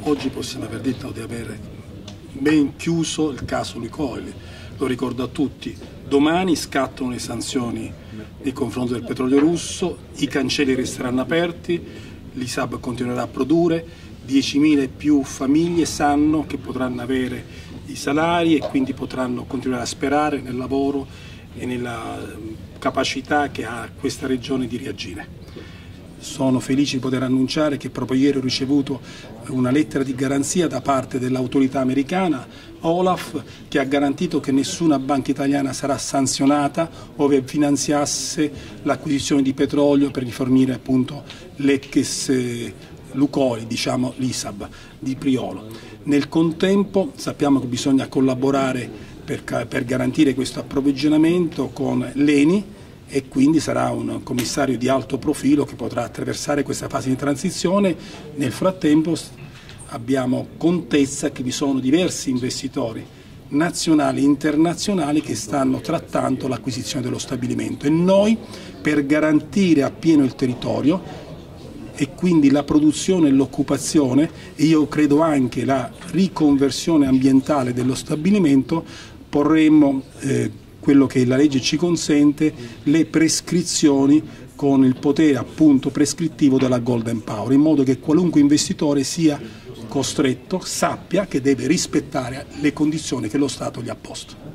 oggi possiamo aver detto di avere ben chiuso il caso Lukoil. Lo ricordo a tutti, domani scattano le sanzioni nei confronti del petrolio russo, i cancelli resteranno aperti, l'ISAB continuerà a produrre, 10.000 e più famiglie sanno che potranno avere i salari e quindi potranno continuare a sperare nel lavoro e nella capacità che ha questa regione di reagire. Sono felice di poter annunciare che proprio ieri ho ricevuto una lettera di garanzia da parte dell'autorità americana, Olaf, che ha garantito che nessuna banca italiana sarà sanzionata ove finanziasse l'acquisizione di petrolio per rifornire appunto l'ex Lukoil, diciamo l'ISAB di Priolo. Nel contempo sappiamo che bisogna collaborare per garantire questo approvvigionamento con l'ENI, e quindi sarà un commissario di alto profilo che potrà attraversare questa fase di transizione. Nel frattempo abbiamo contezza che vi sono diversi investitori nazionali e internazionali che stanno trattando l'acquisizione dello stabilimento e noi, per garantire appieno il territorio e quindi la produzione e l'occupazione, e io credo anche la riconversione ambientale dello stabilimento, porremmo quello che la legge ci consente, le prescrizioni con il potere appunto prescrittivo della Golden Power, in modo che qualunque investitore sia costretto, sappia che deve rispettare le condizioni che lo Stato gli ha posto.